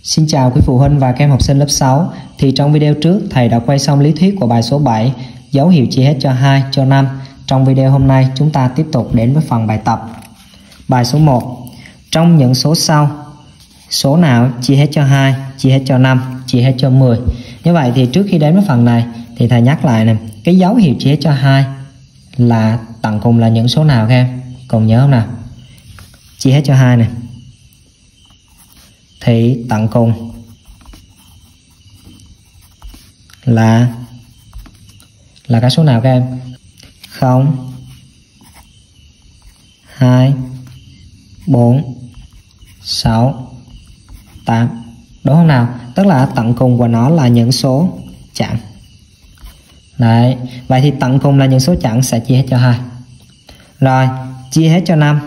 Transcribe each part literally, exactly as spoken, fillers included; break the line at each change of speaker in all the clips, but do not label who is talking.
Xin chào quý phụ huynh và các em học sinh lớp sáu. Thì trong video trước thầy đã quay xong lý thuyết của bài số bảy, dấu hiệu chia hết cho hai, cho năm. Trong video hôm nay chúng ta tiếp tục đến với phần bài tập. Bài số một. Trong những số sau, số nào chia hết cho hai, chia hết cho năm, chia hết cho mười? Như vậy thì trước khi đến với phần này thì thầy nhắc lại này, cái dấu hiệu chia hết cho hai là tận cùng là những số nào các em? Còn nhớ không nào? Chia hết cho hai này thì tận cùng là là cái số nào các em? Không, hai, bốn, sáu, tám. Đúng không nào? Tức là tận cùng của nó là những số chẵn. Đấy, vậy thì tận cùng là những số chẵn sẽ chia hết cho hai. Rồi, chia hết cho năm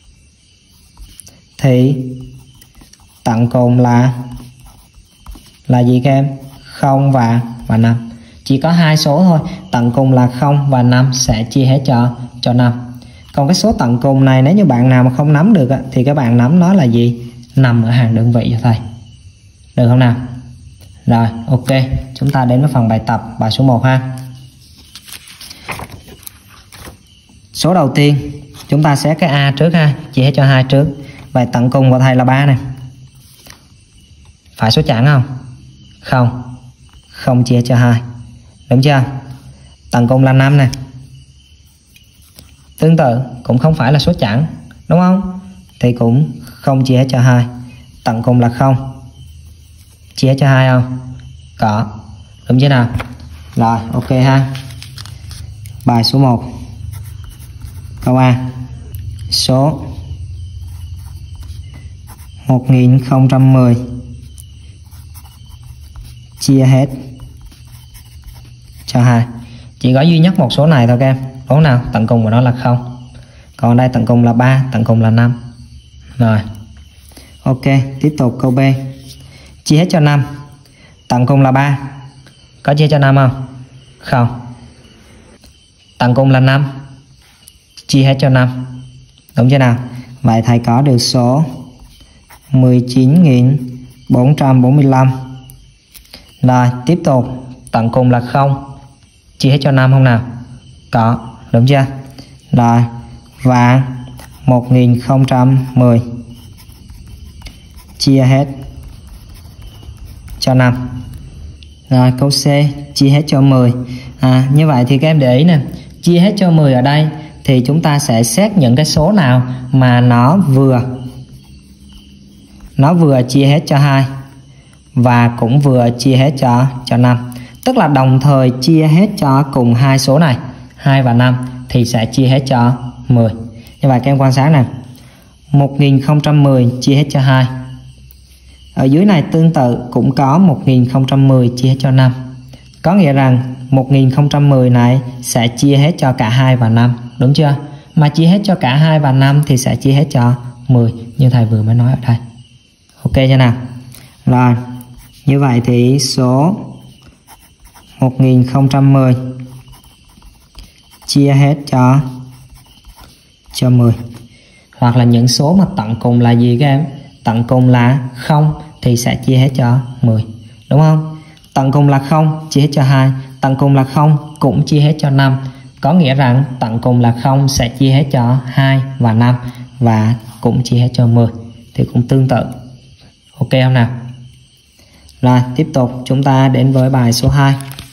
thì tận cùng là là gì các em? Không và và năm. Chỉ có hai số thôi, tận cùng là không và năm sẽ chia hết cho cho năm. Còn cái số tận cùng này nếu như bạn nào mà không nắm được thì các bạn nắm nó là gì? Nằm ở hàng đơn vị cho thầy. Được không nào? Rồi, ok, chúng ta đến với phần bài tập, bài số một ha. Số đầu tiên chúng ta xét cái A trước ha, chia hết cho hai trước. Vậy tận cùng của thầy là ba này. Phải số chẵn không? Không. Không chia cho hai. Đúng chưa? Tận cùng là năm này. Tương tự cũng không phải là số chẵn, đúng không? Thì cũng không chia hết cho hai. Tận cùng là không. Chia hết cho hai không? Có. Đúng chưa nào? Rồi, ok ha. Bài số một. Câu A. Số một nghìn không trăm mười chia hết cho hai. Chỉ có duy nhất một số này thôi các em. Số nào? Tận cùng của nó là không. Còn đây tận cùng là ba, tận cùng là năm. Rồi. Ok, tiếp tục câu B. Chia hết cho năm. Tận cùng là ba. Có chia cho năm không? Không. Tận cùng là năm. Chia hết cho năm. Đúng chưa nào? Vậy thầy có được số mười chín nghìn bốn trăm bốn mươi lăm. Rồi, tiếp tục. Tận cùng là không. Chia hết cho năm không nào? Có. Đúng chưa? Rồi. Và một nghìn không trăm mười chia hết cho năm. Rồi, câu C. Chia hết cho mười. À, như vậy thì các em để ý nè. Chia hết cho mười ở đây thì chúng ta sẽ xét những cái số nào mà nó vừa Nó vừa chia hết cho hai và cũng vừa chia hết cho cho năm. Tức là đồng thời chia hết cho cùng hai số này, hai và năm thì sẽ chia hết cho mười. Như vậy các em quan sát này. một nghìn không trăm mười chia hết cho hai. Ở dưới này tương tự cũng có một nghìn không trăm mười chia hết cho năm. Có nghĩa rằng một nghìn không trăm mười này sẽ chia hết cho cả hai và năm, đúng chưa? Mà chia hết cho cả hai và năm thì sẽ chia hết cho mười như thầy vừa mới nói ở đây. Ok chưa nào? Rồi, như vậy thì số một nghìn không trăm mười chia hết cho cho mười. Hoặc là những số mà tận cùng là gì các em? Tận cùng là không thì sẽ chia hết cho mười. Đúng không? Tận cùng là không chia hết cho hai, tận cùng là không cũng chia hết cho năm. Có nghĩa rằng tận cùng là không sẽ chia hết cho hai và năm và cũng chia hết cho mười. Thì cũng tương tự. Ok không nào? Rồi, tiếp tục chúng ta đến với bài số hai.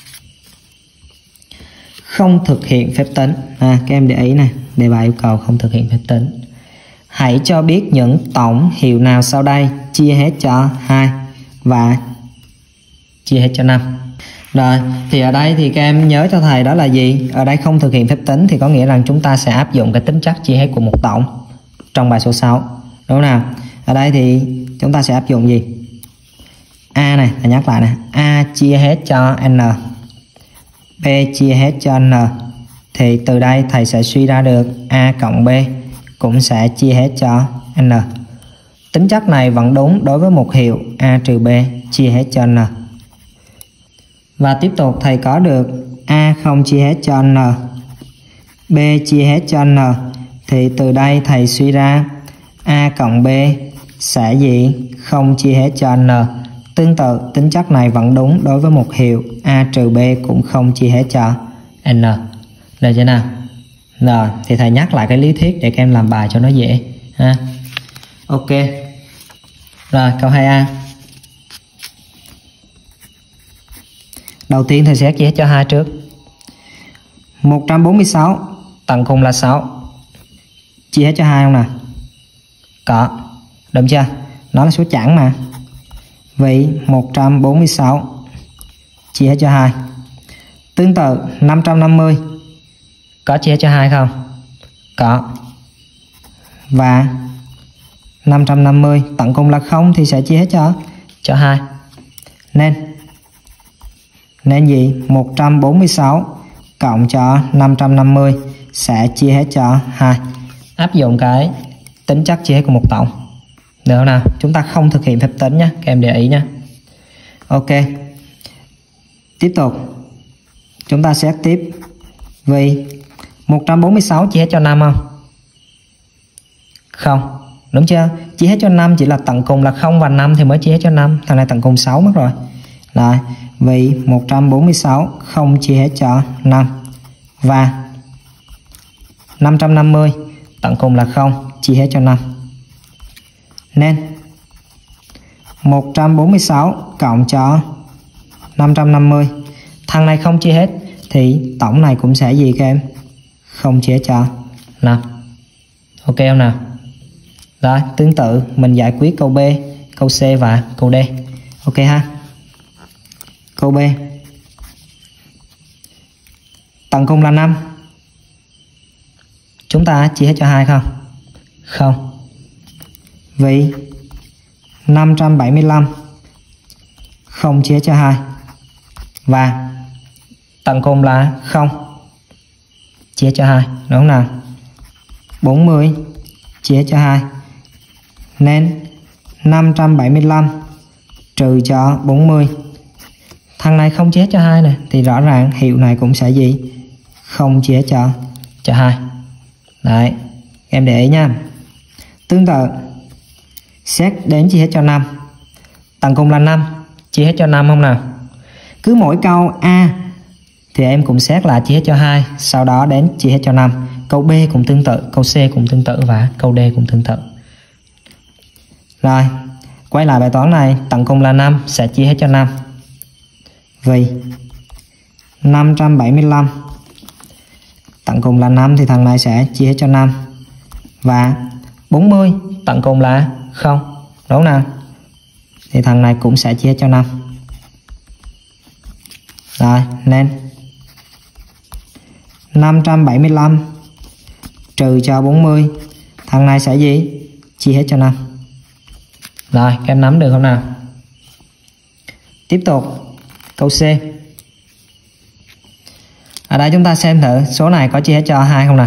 Không thực hiện phép tính. À, các em để ý này, đề bài yêu cầu không thực hiện phép tính. Hãy cho biết những tổng hiệu nào sau đây chia hết cho hai và chia hết cho năm. Rồi, thì ở đây thì các em nhớ cho thầy đó là gì? Ở đây không thực hiện phép tính thì có nghĩa rằng chúng ta sẽ áp dụng cái tính chất chia hết của một tổng trong bài số sáu. Đúng không nào? Ở đây thì chúng ta sẽ áp dụng gì? A này, thầy nhắc lại này. A chia hết cho N, B chia hết cho N. Thì từ đây thầy sẽ suy ra được A cộng B cũng sẽ chia hết cho N. Tính chất này vẫn đúng đối với một hiệu A trừ B chia hết cho N. Và tiếp tục thầy có được A không chia hết cho N, B chia hết cho N. Thì từ đây thầy suy ra A cộng B sẽ gì? Không chia hết cho N Tương tự, tính chất này vẫn đúng đối với một hiệu A trừ B cũng không chia hết cho N. Được chưa nào? Rồi, thì thầy nhắc lại cái lý thuyết để các em làm bài cho nó dễ ha. Ok. Rồi, câu hai A. Đầu tiên thầy sẽ chia hết cho hai trước. một trăm bốn mươi sáu tận cùng là sáu. Chia hết cho hai không nào? Có. Đúng chưa? Nó là số chẵn mà. Vậy một trăm bốn mươi sáu chia hết cho hai. Tương tự năm trăm năm mươi có chia hết cho hai không? Có. Và năm trăm năm mươi tận cùng là không thì sẽ chia hết cho cho hai. Nên nên gì? một trăm bốn mươi sáu cộng cho năm trăm năm mươi sẽ chia hết cho hai. Áp dụng cái tính chất chia hết của một tổng. Được không nào? Chúng ta không thực hiện phép tính nhé, các em để ý nhé. Ok. Tiếp tục. Chúng ta xét tiếp. Vì một trăm bốn mươi sáu chia hết cho năm không? Không. Đúng chưa? Chia hết cho năm chỉ là tận cùng là không và năm thì mới chia hết cho năm. Thằng này tận cùng sáu mất rồi. Rồi. Vì một trăm bốn mươi sáu không chia hết cho năm. Và năm trăm năm mươi tận cùng là không chia hết cho năm. Nên một trăm bốn mươi sáu cộng cho năm trăm năm mươi. Thằng này không chia hết thì tổng này cũng sẽ gì các em? Không chia hết cho năm. Ok không nào? Rồi, tương tự mình giải quyết câu B, câu C và câu D. Ok ha. Câu B. Tận cùng là năm. Chúng ta chia hết cho hai không? Không. Vậy năm trăm bảy mươi lăm không chia cho hai. Và tận cùng là không chia cho hai, đúng không nào? bốn mươi chia cho hai. Nên năm trăm bảy mươi lăm trừ cho bốn mươi. Thằng này không chia cho hai này thì rõ ràng hiệu này cũng sẽ gì? Không chia cho cho hai. Đấy, em để ý nha. Tương tự xét đến chia hết cho năm. Tận cùng là năm, chia hết cho năm không nào? Cứ mỗi câu A thì em cũng xét là chia hết cho hai, sau đó đến chia hết cho năm. Câu B cũng tương tự, câu C cũng tương tự và câu D cũng tương tự. Rồi, quay lại bài toán này, tận cùng là năm sẽ chia hết cho năm. Vì năm trăm bảy mươi lăm tận cùng là năm thì thằng này sẽ chia hết cho năm. Và bốn mươi tận cùng là không, đúng không nào? Thì thằng này cũng sẽ chia hết cho năm. Rồi, nên năm trăm bảy mươi lăm trừ cho bốn mươi. Thằng này sẽ gì? Chia hết cho năm. Rồi, các em nắm được không nào? Tiếp tục, câu C. Ở đây chúng ta xem thử số này có chia hết cho hai không nào?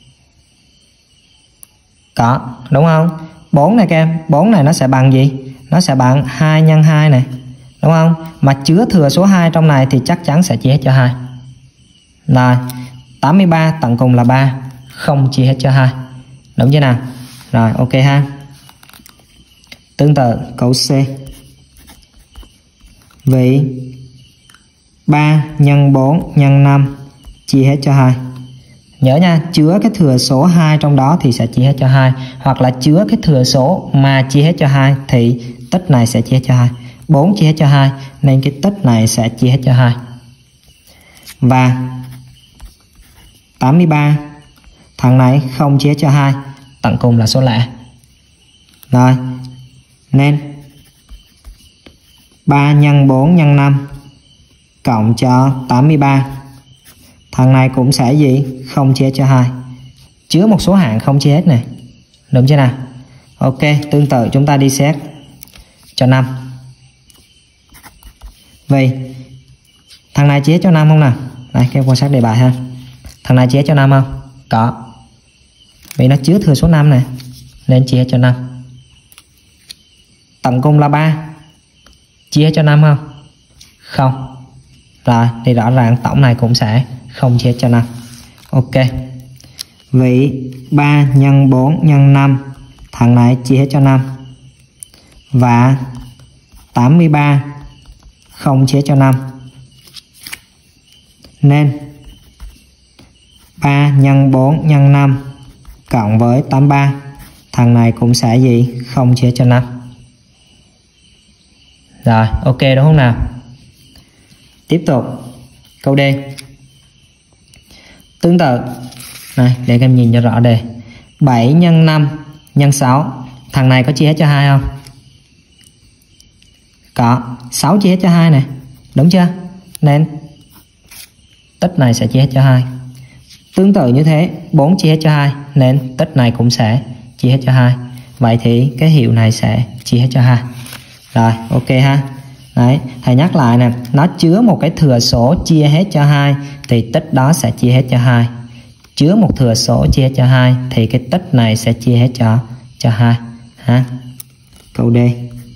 Có, đúng không? bốn này các em, bốn này nó sẽ bằng gì? Nó sẽ bằng hai nhân hai này, đúng không? Mà chứa thừa số hai trong này thì chắc chắn sẽ chia hết cho hai. Rồi, tám mươi ba tận cùng là ba, không chia hết cho hai. Đúng chưa nào? Rồi, ok ha. Tương tự câu C. Vì ba nhân bốn nhân năm chia hết cho hai. Nhớ nha, chứa cái thừa số hai trong đó thì sẽ chia hết cho hai, hoặc là chứa cái thừa số mà chia hết cho hai thì tích này sẽ chia hết cho hai. bốn chia hết cho hai nên cái tích này sẽ chia hết cho hai. Và tám mươi ba thằng này không chia hết cho hai, tận cùng là số lẻ. Rồi, nên ba nhân bốn nhân năm cộng cho tám mươi ba. Thằng này cũng sẽ gì? Không chia cho hai. Chứa một số hạng không chia hết này. Đúng chưa nào? Ok, tương tự chúng ta đi xét cho năm. Vậy thằng này chia cho năm không nào? Đây, các em quan sát đề bài ha. Thằng này chia cho năm không? Có. Vì nó chứa thừa số năm này nên chia cho năm. Tận cùng là ba. Chia cho năm không? Không. Rồi, thì rõ ràng tổng này cũng sẽ không chia cho năm. Ok. Vậy ba nhân bốn nhân năm, thằng này chia hết cho năm. Và tám mươi ba không chia cho năm. Nên ba nhân bốn nhân năm cộng với tám mươi ba. Thằng này cũng sẽ gì? Không chia cho năm. Rồi, ok đúng không nào? Tiếp tục câu D. Tương tự này, để các em nhìn cho rõ đề. bảy nhân năm nhân sáu. Thằng này có chia hết cho hai không? Có. Sáu chia hết cho hai này, đúng chưa? Nên tích này sẽ chia hết cho hai. Tương tự như thế, bốn chia hết cho hai nên tích này cũng sẽ chia hết cho hai. Vậy thì cái hiệu này sẽ chia hết cho hai. Rồi, ok ha. Đấy, thầy nhắc lại nè, nó chứa một cái thừa số chia hết cho hai thì tích đó sẽ chia hết cho hai. Chứa một thừa số chia hết cho hai thì cái tích này sẽ chia hết cho cho hai ha. Câu D.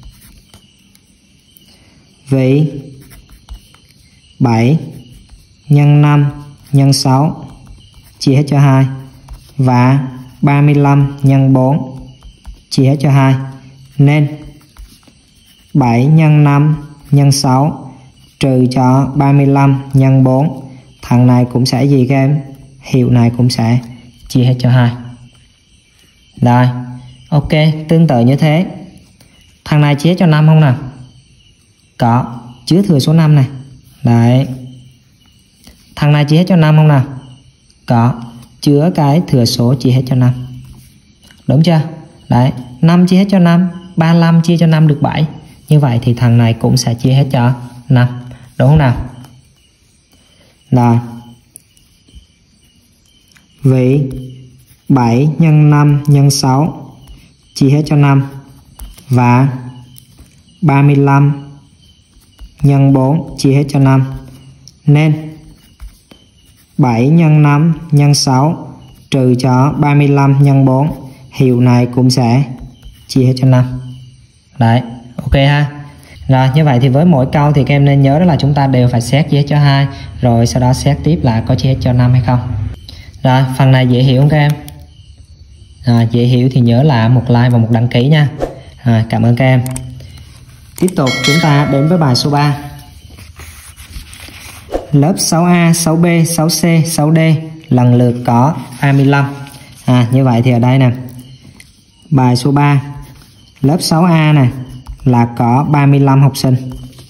Vậy bảy nhân năm nhân sáu chia hết cho hai và ba mươi lăm nhân bốn chia hết cho hai. Nên bảy nhân năm nhân sáu trừ cho ba mươi lăm nhân bốn. Thằng này cũng sẽ gì các em? Hiệu này cũng sẽ chia hết cho hai. Rồi, ok, tương tự như thế. Thằng này chia hết cho năm không nào? Có, chứa thừa số năm này. Đấy. Thằng này chia hết cho năm không nào? Có, chứa cái thừa số chia hết cho năm. Đúng chưa? Đấy, năm chia hết cho năm, ba mươi lăm chia cho năm được bảy. Như vậy thì thằng này cũng sẽ chia hết cho năm. Đúng không nào? Rồi. Vậy bảy nhân năm nhân sáu chia hết cho năm và ba mươi lăm nhân bốn chia hết cho năm. Nên bảy nhân năm nhân sáu trừ cho ba mươi lăm nhân bốn. Hiệu này cũng sẽ chia hết cho năm. Đấy, ok ha. Rồi, như vậy thì với mỗi câu thì các em nên nhớ đó là chúng ta đều phải xét chia hết cho hai, rồi sau đó xét tiếp là có chia hết cho năm hay không. Rồi, phần này dễ hiểu không các em? À, dễ hiểu thì nhớ là một like và một đăng ký nha. À, cảm ơn các em. Tiếp tục chúng ta đến với bài số ba. Lớp sáu A, sáu B, sáu C, sáu D lần lượt có hai mươi lăm. À, như vậy thì ở đây nè. Bài số ba. Lớp sáu A này là có ba mươi lăm học sinh.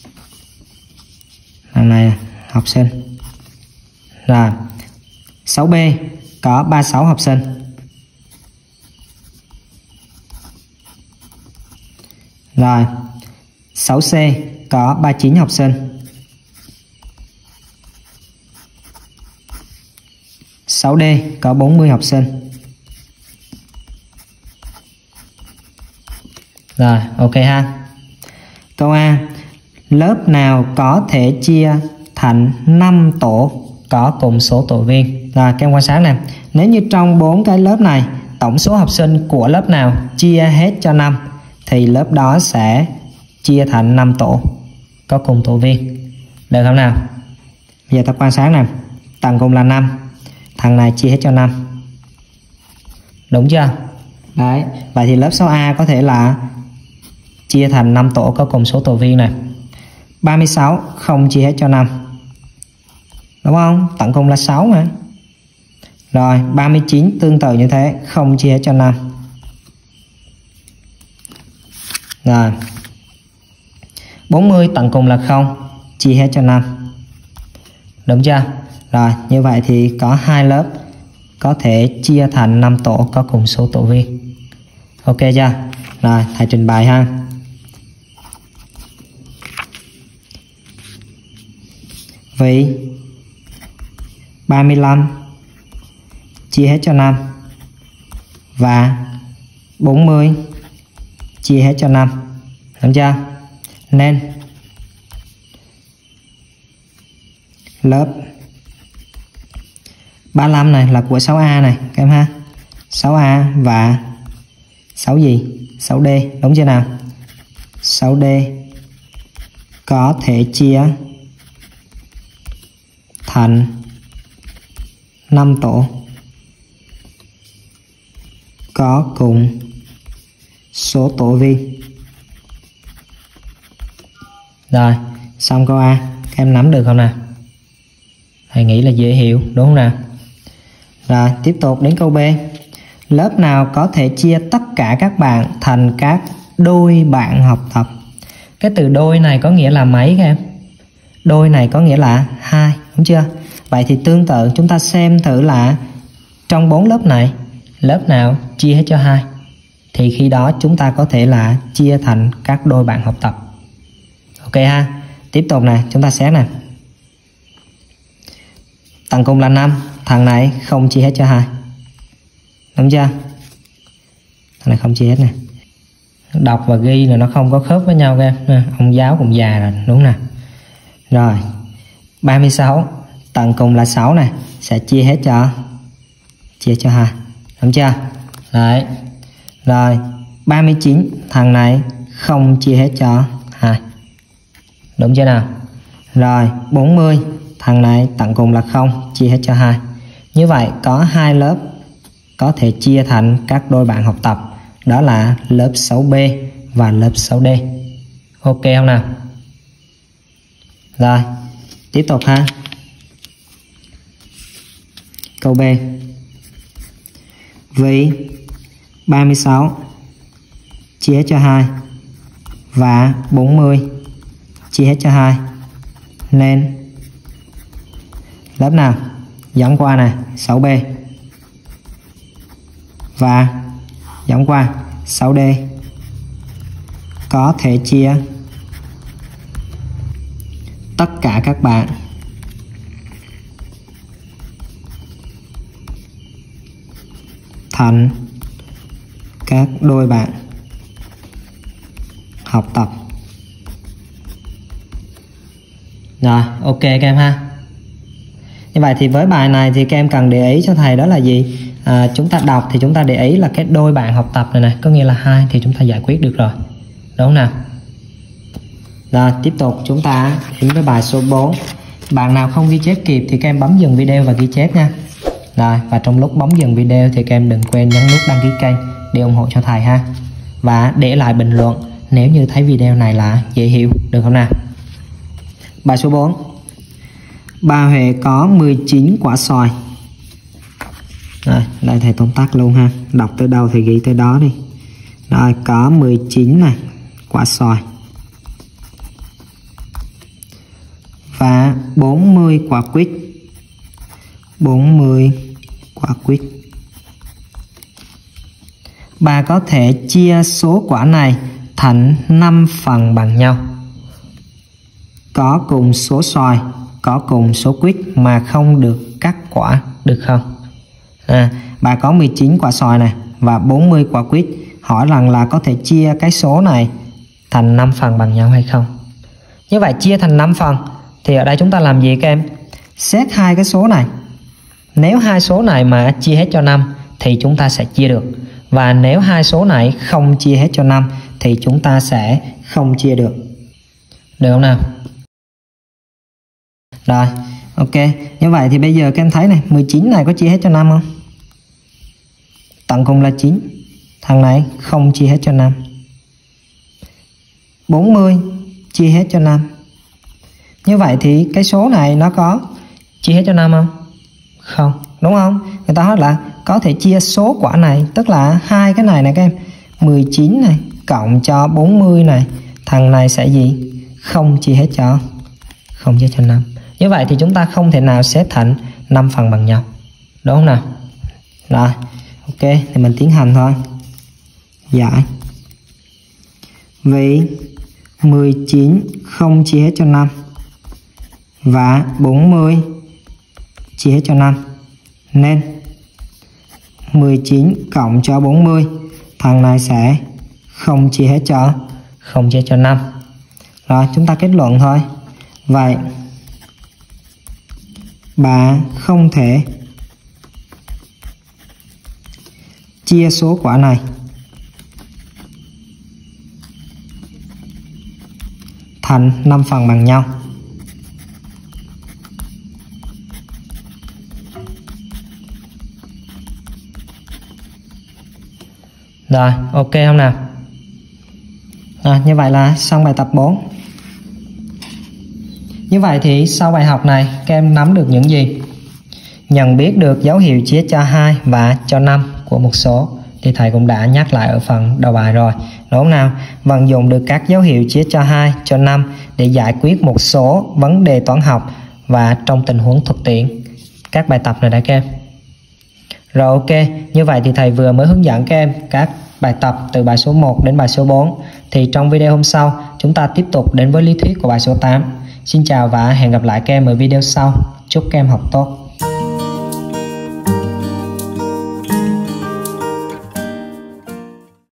Lần này học sinh. Rồi. sáu B có ba mươi sáu học sinh. Rồi. sáu C có ba mươi chín học sinh. sáu D có bốn mươi học sinh. Rồi, ok ha. Câu A. Lớp nào có thể chia thành năm tổ có cùng số tổ viên? Rồi, các em quan sát nè. Nếu như trong bốn cái lớp này, tổng số học sinh của lớp nào chia hết cho năm thì lớp đó sẽ chia thành năm tổ có cùng tổ viên. Được không nào? Bây giờ ta quan sát nè. Tổng共là năm. Thằng này chia hết cho năm. Đúng chưa? Đấy, vậy thì lớp sáu A có thể là chia thành năm tổ có cùng số tổ viên này. ba mươi sáu không chia hết cho năm. Đúng không? Tổng cộng là sáu mà. Rồi, ba mươi chín tương tự như thế, không chia hết cho năm. Rồi. bốn mươi tổng cộng là không, chia hết cho năm. Đúng chưa? Rồi, như vậy thì có hai lớp có thể chia thành năm tổ có cùng số tổ viên. Ok chưa? Rồi, thầy trình bày ha. Vậy ba mươi lăm chia hết cho năm và bốn mươi chia hết cho năm. Đúng chưa? Nên lớp ba mươi lăm này là của sáu A này các em ha. sáu A và sáu gì? sáu D, đúng chưa nào? sáu D có thể chia thành năm tổ có cùng số tổ viên. Rồi, xong câu A, các em nắm được không nào? Thầy nghĩ là dễ hiểu, đúng không nào? Rồi, tiếp tục đến câu B. Lớp nào có thể chia tất cả các bạn thành các đôi bạn học tập? Cái từ đôi này có nghĩa là mấy các em? Đôi này có nghĩa là hai, đúng chưa? Vậy thì tương tự chúng ta xem thử là trong bốn lớp này, lớp nào chia hết cho hai? Thì khi đó chúng ta có thể là chia thành các đôi bạn học tập. Ok ha. Tiếp tục này, chúng ta xét này. Tầng cùng là năm, thằng này không chia hết cho hai. Đúng chưa? Thằng này không chia hết này. Đọc và ghi là nó không có khớp với nhau các em. Ông giáo cũng già rồi, đúng nè. Rồi, ba mươi sáu, tầng cùng là sáu này, sẽ chia hết cho chia cho hai. Đúng chưa? Đấy. Rồi, ba mươi chín, thằng này không chia hết cho hai. Đúng chưa nào? Rồi, bốn mươi, thằng này tận cùng là không, chia hết cho hai. Như vậy có hai lớp có thể chia thành các đôi bạn học tập, đó là lớp sáu B và lớp sáu D. Ok không nào? Rồi, tiếp tục ha. Câu B. Vì ba mươi sáu chia hết cho hai và bốn mươi chia hết cho hai nên lớp nào dẫn qua này sáu B và dẫn qua sáu D có thể chia tất cả các bạn thành các đôi bạn học tập. Rồi, ok các em ha. Như vậy thì với bài này thì các em cần để ý cho thầy đó là gì? À, chúng ta đọc thì chúng ta để ý là cái đôi bạn học tập này này, có nghĩa là hai thì chúng ta giải quyết được rồi. Đúng không nào? Rồi, tiếp tục chúng ta đến với bài số bốn. Bạn nào không ghi chép kịp thì các em bấm dừng video và ghi chép nha. Rồi, và trong lúc bấm dừng video thì các em đừng quên nhấn nút đăng ký kênh để ủng hộ cho thầy ha. Và để lại bình luận nếu như thấy video này là dễ hiểu, được không nào? Bài số bốn. Bà Huệ có mười chín quả xoài. Rồi, đây thầy tóm tắt luôn ha. Đọc tới đâu thì ghi tới đó đi. Rồi, có mười chín này quả xoài và bốn mươi quả quýt. bốn mươi quả quýt. Bà có thể chia số quả này thành năm phần bằng nhau. Có cùng số xoài, có cùng số quýt mà không được cắt quả, được không? À, bà có mười chín quả xoài này và bốn mươi quả quýt. Hỏi rằng là có thể chia cái số này thành năm phần bằng nhau hay không? Như vậy chia thành năm phần thì ở đây chúng ta làm gì các em? Xét hai cái số này. Nếu hai số này mà chia hết cho năm thì chúng ta sẽ chia được. Và nếu hai số này không chia hết cho năm thì chúng ta sẽ không chia được. Được không nào? Rồi, ok. Như vậy thì bây giờ các em thấy này, mười chín này có chia hết cho năm không? Tận cùng là chín. Thằng này không chia hết cho năm. bốn mươi chia hết cho năm. Như vậy thì cái số này nó có chia hết cho năm không? Không, đúng không? Người ta hỏi là có thể chia số quả này, tức là hai cái này này các em, mười chín này cộng cho bốn mươi này, thằng này sẽ gì? Không chia hết cho không chia cho năm. Như vậy thì chúng ta không thể nào xếp thành năm phần bằng nhau. Đúng không nào? Rồi, ok, thì mình tiến hành thôi. Giải. Vì mười chín không chia hết cho năm và bốn mươi chia hết cho năm nên mười chín cộng cho bốn mươi, thằng này sẽ không chia hết cho không chia cho năm. Rồi, chúng ta kết luận thôi. Vậy bà không thể chia số quả này thành năm phần bằng nhau. Rồi, ok không nào? Rồi, như vậy là xong bài tập bốn. Như vậy thì sau bài học này các em nắm được những gì? Nhận biết được dấu hiệu chia cho hai và cho năm của một số thì thầy cũng đã nhắc lại ở phần đầu bài rồi, đúng không nào? Vận dụng được các dấu hiệu chia cho hai, cho năm để giải quyết một số vấn đề toán học và trong tình huống thực tiễn các bài tập này đã các em. Rồi ok, như vậy thì thầy vừa mới hướng dẫn các em các bài tập từ bài số một đến bài số bốn. Thì trong video hôm sau chúng ta tiếp tục đến với lý thuyết của bài số tám. Xin chào và hẹn gặp lại các em ở video sau. Chúc các em học tốt.